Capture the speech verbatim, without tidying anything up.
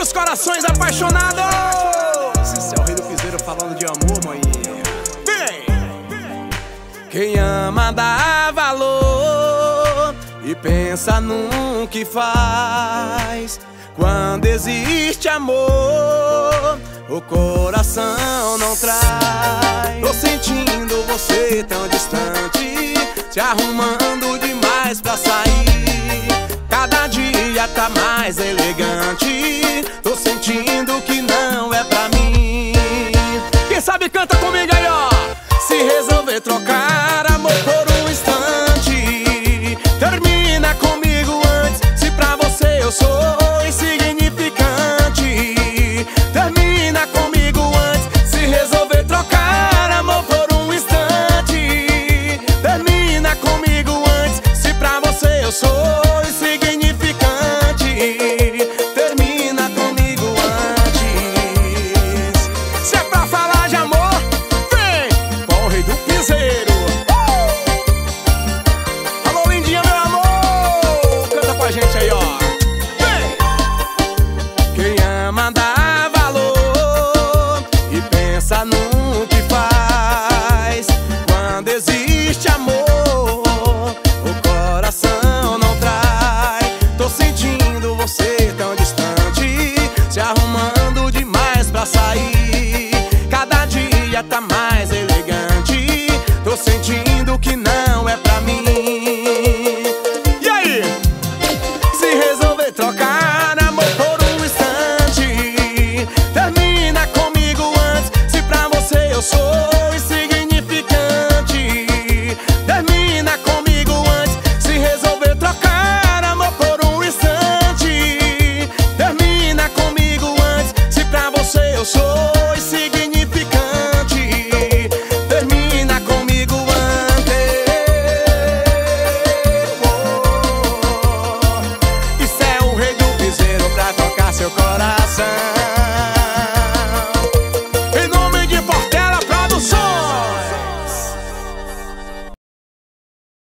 pros corações apaixonados. Esse é o rei do piseiro falando de amor, maninha. Vem! Quem ama dá valor e pensa no que faz. Quando existe amor, o coração não trai. Tô sentindo você tão distante, se arrumando demais pra sair. Cada dia tá mais elegante, tô sentindo que não é pra mim. Quem sabe canta comigo aí, ó. Se resolver trocar amor por um instante, termina comigo antes. Se pra você eu sou insignificante, termina comigo antes. Se resolver trocar amor por um instante, termina comigo antes. Se pra você eu sou insignificante, termina comigo antes. Se é pra falar de amor, vem com o rei do piseiro. uh! Alô, lindinha, meu amor, canta com a gente aí, ó. Quem ama dá valor e pensa no que faz. Quando existe amor, o coração não trai. Tô sentindo você tão distante, se arrumando demais pra sair. Cada dia tá mais elegante, tô sentindo que não é pra mim. E aí? Se resolver trocar amor por um instante, termina comigo antes. Se pra você eu sou insignificante, termina comigo antes. Se resolver trocar amor por um instante, termina comigo antes. Se pra você eu sou insignificante, termina comigo antes. oh. Isso é o rei do piseiro pra tocar seu coração.